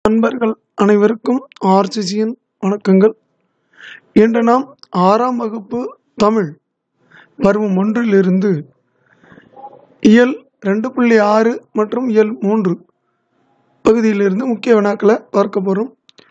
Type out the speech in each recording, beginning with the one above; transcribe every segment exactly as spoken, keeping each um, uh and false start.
நண்பர்கள் அனைவருக்கும் ஆர்சிசியின் வணக்கங்கள். இன்று நாம் ஆறாம் வகுப்பு தமிழ் பருவம் ஒன்றிலிருந்து இயல் ரெண்டு புள்ளி ஆறு மற்றும் இயல் மூன்று பகுதியிலிருந்து முக்கிய வினாக்களை பார்க்க போகிறோம்.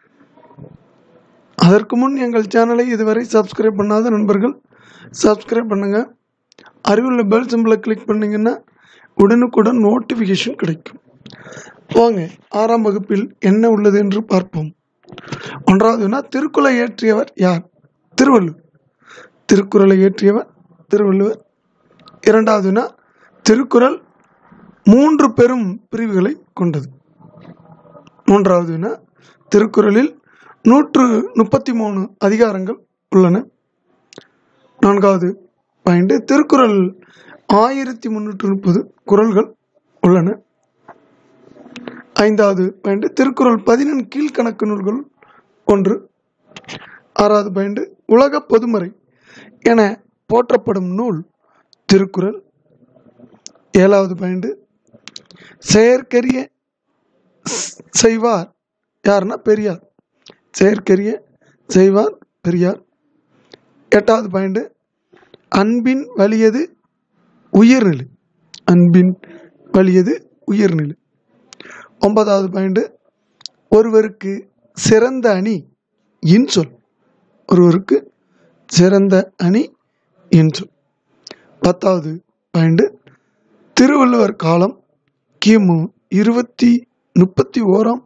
அதற்கு முன் எங்கள் சேனலை இதுவரை சப்ஸ்கிரைப் பண்ணாத நண்பர்கள் சப்ஸ்கிரைப் பண்ணுங்கள். அருகிலுள்ள பெல் சிம்பிளை கிளிக் பண்ணிங்கன்னா உடனுக்குடன் நோட்டிஃபிகேஷன் கிடைக்கும். வாங்க ஆறாம் வகுப்பில் என்ன உள்ளது என்று பார்ப்போம். ஒன்றாவதுனா திருக்குறளை இயற்றியவர் யார்? திருவள்ளுவர். திருக்குறளை இயற்றியவர் திருவள்ளுவர். இரண்டாவதுனா திருக்குறள் மூன்று பெரும் பிரிவுகளை கொண்டது. மூன்றாவதுனா திருக்குறளில் நூற்று முப்பத்தி மூணு அதிகாரங்கள் உள்ளன. நான்காவது பாயிண்ட், திருக்குறள் ஆயிரத்தி முன்னூற்று முப்பது குறள்கள் உள்ளன. ஐந்தாவது பாயிண்ட், திருக்குறள் பதினெண் கீழ்கணக்கு நூல்கள் ஒன்று. ஆறாவது பாயிண்ட், உலக பொதுமறை என போற்றப்படும் நூல் திருக்குறள். ஏழாவது பாயிண்ட், செயற்கரிய செய்வார் யாருன்னா பெரியார். செயற்கரிய செய்வார் பெரியார். எட்டாவது பாயிண்ட், அன்பின் வலியது உயிர்நிலை. அன்பின் வலியது உயிர்நிலை. ஒன்பதாவது பாயிண்ட், ஒருவருக்கு சிறந்த அணி இன்சொல். ஒருவருக்கு சிறந்த அணி இன்சொல். பத்தாவது பாயிண்ட், திருவள்ளுவர் காலம் கிமு இருபத்தி முப்பத்தி ஓராம்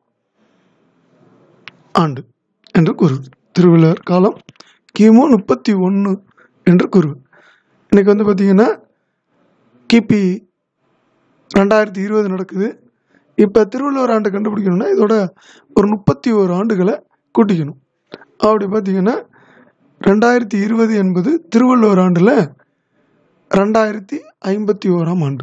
ஆண்டு என்று கூறுவது. திருவள்ளுவர் காலம் கிமு முப்பத்தி ஒன்று என்று கூறுவது. இன்னைக்கு வந்து பார்த்தீங்கன்னா கிபி ரெண்டாயிரத்தி இருபது நடக்குது. இப்போ திருவள்ளுவர் ஆண்டு கண்டுபிடிக்கணும்னா இதோட ஒரு முப்பத்தி ஓரு ஆண்டுகளை கூட்டிக்கணும். அப்படி பார்த்தீங்கன்னா ரெண்டாயிரத்தி இருபது என்பது திருவள்ளுவர் ஆண்டில் ரெண்டாயிரத்தி ஐம்பத்தி ஓராம் ஆண்டு.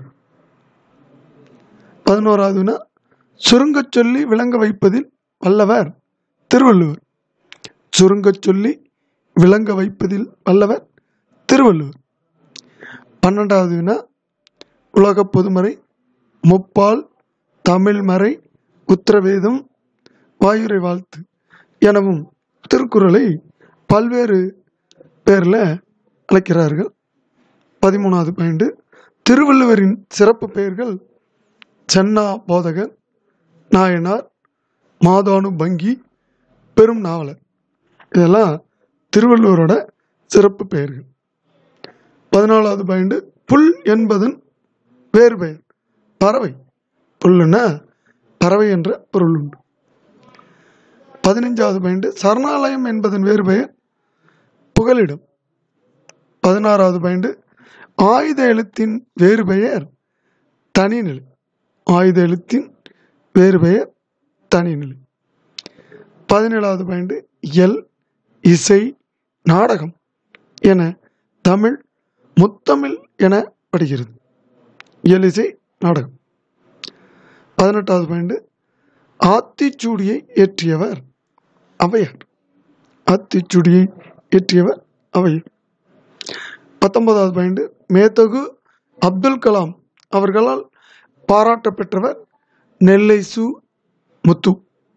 பதினோராவதுனா சுருங்க சொல்லி விளங்க வைப்பதில் வல்லவர் திருவள்ளுவர். சுருங்க சொல்லி விளங்க வைப்பதில் வல்லவர் திருவள்ளுவர். பன்னெண்டாவதுனா உலக பொதுமறை, முப்பால், தமிழ்மறை, உத்திரவேதம், வாயுரை வாழ்த்து எனவும் திருக்குறளை பல்வேறு பேரில் அழைக்கிறார்கள். பதிமூணாவது பாயிண்ட், திருவள்ளுவரின் சிறப்பு பெயர்கள் சென்னா போதகர், நாயனார், மாதானு பங்கி, பெரும் நாவலர். இதெல்லாம் திருவள்ளுவரோட சிறப்பு பெயர்கள். பதினாலாவது பாயிண்ட், புல் என்பதன் வேறு பெயர் பறவை. புல்லுன்னா பறவை என்ற பொருள் உண்டு. பதினைஞ்சாவது பாயிண்ட், சரணாலயம் என்பதன் வேறு பெயர் புகலிடம். பதினாறாவது பாயிண்ட், ஆயுத எழுத்தின் வேறு பெயர் தனிநிலை. ஆயுத எழுத்தின் வேறு பெயர் தனிநிலை. பதினேழாவது பாயிண்ட், இயல், இசை, நாடகம் என தமிழ் முத்தமிழ் என படுகிறது. இயல், இசை, நாடகம். பதினெட்டாவது பாயிண்ட், ஆத்திச்சூடியை இயற்றியவர் ஔவையார். ஆத்திச்சூடியை இயற்றியவர் ஔவையார். பத்தொன்பதாவது பாயிண்ட், மேதகு அப்துல் கலாம் அவர்களால் பாராட்ட பெற்றவர் நெல்லை சு முத்து.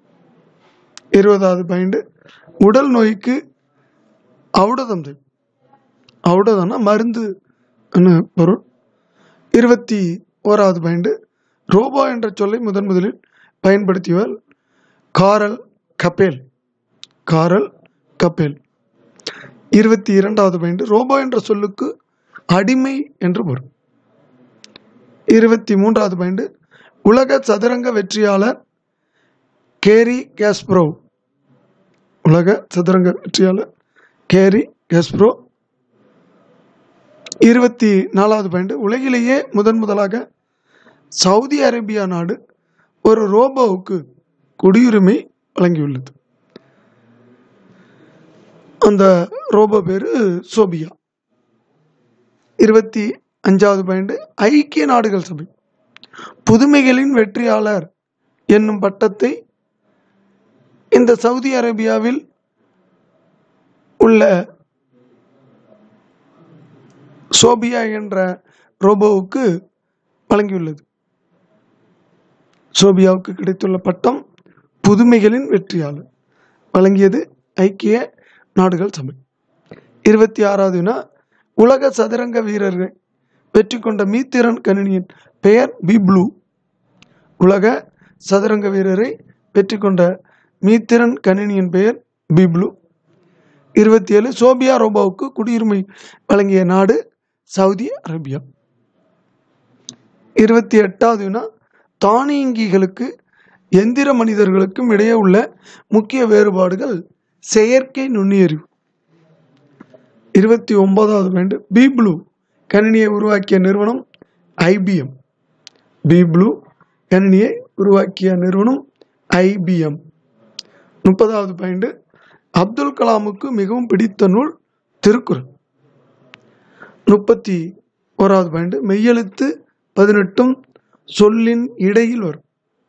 இருபதாவது பாயிண்ட், உடல் நோய்க்கு ஔடதம் செய். ஔடதம்னா மருந்து பொருள். இருபத்தி ஓராவது பாயிண்ட், ரோபோ என்ற சொல்லை முதன் முதலில் பயன்படுத்தியவர் காரல் கப்பேல். காரல் கப்பேல். இருபத்தி இரண்டாவது பாயிண்ட், ரோபோ என்ற சொல்லுக்கு அடிமை என்று பொருள். இருபத்தி மூன்றாவது பாயிண்ட், உலக சதுரங்க வெற்றியாளர் கேரி காஸ்பரோவ். உலக சதுரங்க வெற்றியாளர் கேரி காஸ்பரோவ். இருபத்தி நாலாவது பாயிண்ட், உலகிலேயே முதன் முதலாக சவுதி அரேபியா நாடு ஒரு ரோபோவுக்கு குடியுரிமை வழங்கியுள்ளது. அந்த ரோபோ பேரு சோபியா. இருபத்தி அஞ்சாவது பாயிண்ட், ஐக்கிய நாடுகள் சபை புதுமைகளின் வெற்றியாளர் என்னும் பட்டத்தை இந்த சவுதி அரேபியாவில் உள்ள சோபியா என்ற ரோபோவுக்கு வழங்கியுள்ளது. சோபியாவுக்கு கிடைத்துள்ள பட்டம் புதுமைகளின் வெற்றியாளர். வழங்கியது ஐக்கிய நாடுகள் சபை. இருபத்தி ஆறாவது வினா, உலக சதுரங்க வீரர்கள் வெற்றி கொண்ட மீத்திறன் கணினியின் பெயர் பிப்ளூ. உலக சதுரங்க வீரரை வெற்றி கொண்ட மீத்திறன் கணினியின் பெயர் பிப்ளூ. இருபத்தி ஏழு, சோபியா ரோபோவுக்கு குடியுரிமை வழங்கிய நாடு சவுதி அரேபியா. இருபத்தி எட்டாவது வினா, தானியங்கிகளுக்கு எந்திர மனிதர்களுக்கும் இடையே உள்ள முக்கிய வேறுபாடுகள் செயற்கை நுண்ணறிவு. இருபத்தி ஒன்பதாவது பாயிண்ட், பிப்ளூ கணினியை உருவாக்கிய நிறுவனம் ஐபிஎம். பிப்ளூ கணினியை உருவாக்கிய நிறுவனம் ஐபிஎம். முப்பதாவது பாயிண்ட், அப்துல் கலாமுக்கு மிகவும் பிடித்த நூல் திருக்குறள். முப்பத்தி ஓராவது பாயிண்ட், மெய்யெழுத்து பதினெட்டும் சொல்லின் இடையில் வரும்.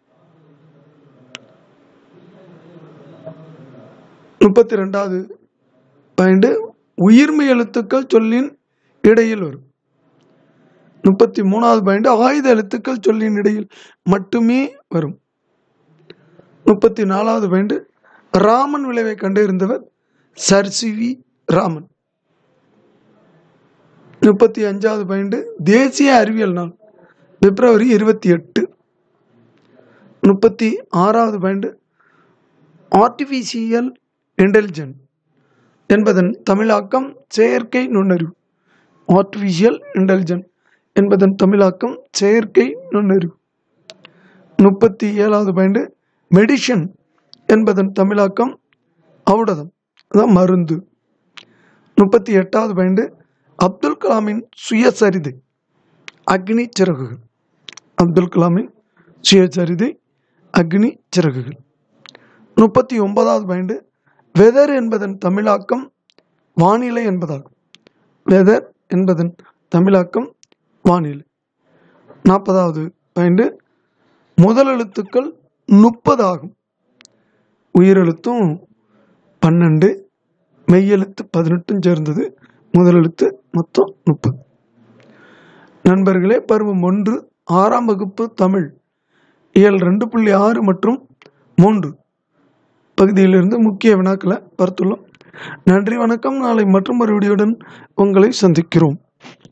முப்பத்தி ரெண்டாவது பாயிண்ட், உயிர்மை எழுத்துக்கள் சொல்லின் இடையில் வரும். முப்பத்தி மூணாவது பாயிண்ட், ஆயுத எழுத்துக்கள் சொல்லின் இடையில் மட்டுமே வரும். முப்பத்தி நாலாவது பாயிண்ட், ராமன் விளைவை கண்டறிந்தவர் சர் சி வி ராமன். முப்பத்தி அஞ்சாவது பாயிண்ட், தேசிய அறிவியல் நாள் பிப்ரவரி இருபத்தி எட்டு. முப்பத்தி ஆறாவது பாயிண்ட், ஆர்டிஃபிஷியல் இன்டெலிஜென்ஸ் என்பதன் தமிழாக்கம் செயற்கை நுண்ணறிவு. ஆர்டிஃபிஷியல் இன்டெலிஜென்ஸ் என்பதன் தமிழாக்கம் செயற்கை நுண்ணறிவு. முப்பத்தி ஏழாவது பாயிண்ட், மெடிஷன் என்பதன் தமிழாக்கம் ஔடதம், அதான் மருந்து. முப்பத்தி எட்டாவது பாயிண்ட், அப்துல் கலாமின் சுயசரிதை அக்னி சிறகுகள். அப்துல் கலாமின் சுயசரிதை அக்னி சிறகுகள். முப்பத்தி ஒன்பதாவது பாயிண்ட், வெதர் என்பதன் தமிழாக்கம் வானிலை என்பதாகும். வெதர் என்பதன் தமிழாக்கம் வானிலை. நாற்பதாவது பாயிண்ட், முதல் எழுத்துக்கள் முப்பது ஆகும். உயிரெழுத்தும் பன்னெண்டு, மெய்யெழுத்து பதினெட்டும் சேர்ந்தது முதலெழுத்து மொத்தம் முப்பது. நண்பர்களே, பருவம் ஒன்று ஆறாம் வகுப்பு தமிழ் இயல் ரெண்டு புள்ளி ஆறு மற்றும் மூன்று பகுதியிலிருந்து முக்கிய வினாக்களை பார்த்துள்ளோம். நன்றி, வணக்கம். நாளை மற்றும் ஒரு வீடியோடன் உங்களை சந்திக்கிறோம்.